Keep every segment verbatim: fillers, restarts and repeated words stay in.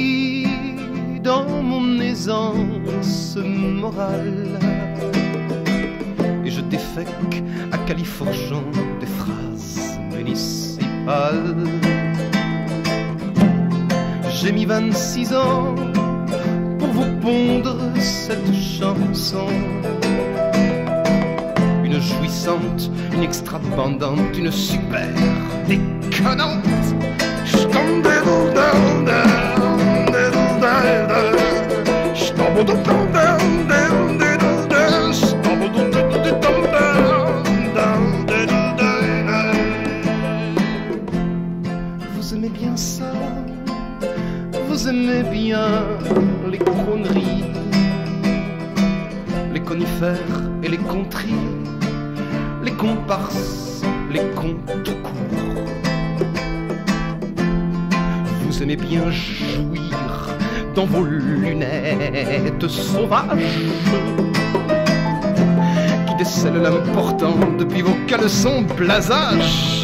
suis dans mon aisance morale et je défèque à califourchon des phrases municipales. J'ai mis vingt-six ans pour vous pondre cette chanson, une jouissante, une extravagante, une super déconnante. Vous aimez bien ça, vous aimez bien les conneries, les conifères et les conteries, les comparses, les contes tout court. Vous aimez bien jouir dans vos lunettes sauvages qui décèlent l'important depuis vos caleçons blasages.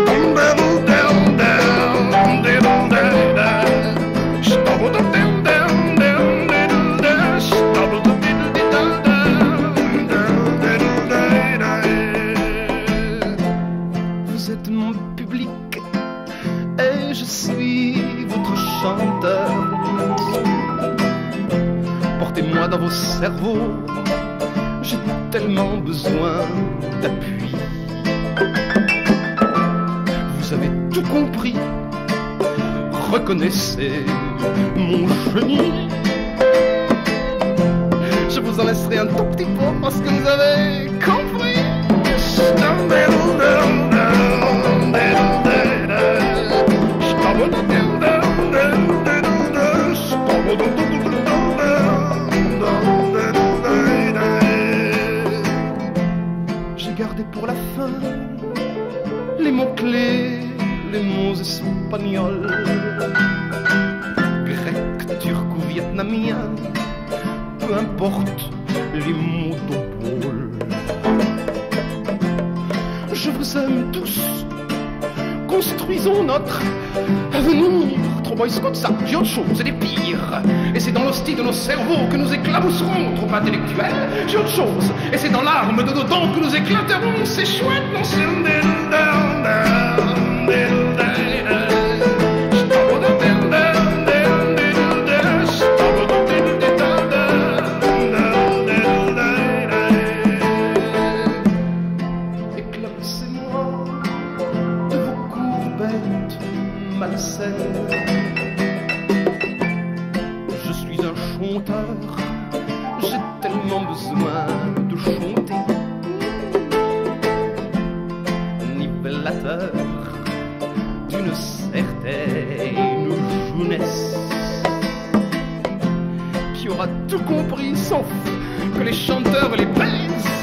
Vous êtes mon public et je suis votre chanteur. Portez-moi dans vos cerveaux, j'ai tellement besoin d'appui. Vous avez tout compris, reconnaissez mon génie. Je vous en laisserai un tout petit peu parce que vous avez compris. J'ai gardé pour la fin les mots-clés, les mots espagnols, grec, turc ou vietnamien, peu importe les mots d'opole. Je vous aime tous, construisons notre avenir. Trop boy scout, ça, j'ai autre chose, c'est des pires. Et c'est dans l'hostie de nos cerveaux que nous éclabousserons. Trop intellectuels, j'ai autre chose. Et c'est dans l'arme de nos dents que nous éclaterons. C'est chouette, non, c'est... Éclaircissez-moi de vos courbettes malsaines. Je suis un chanteur, j'ai tellement besoin de chanter. Nivellateur d'une certaine jeunesse qui aura tout compris sauf que les chanteurs les baisent.